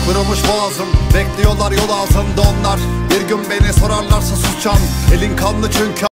Kurumuş boğazım, bekliyorlar yol ağzımda onlar. Bir gün beni sorarlarsa susacağım. Elin kanlı çünkü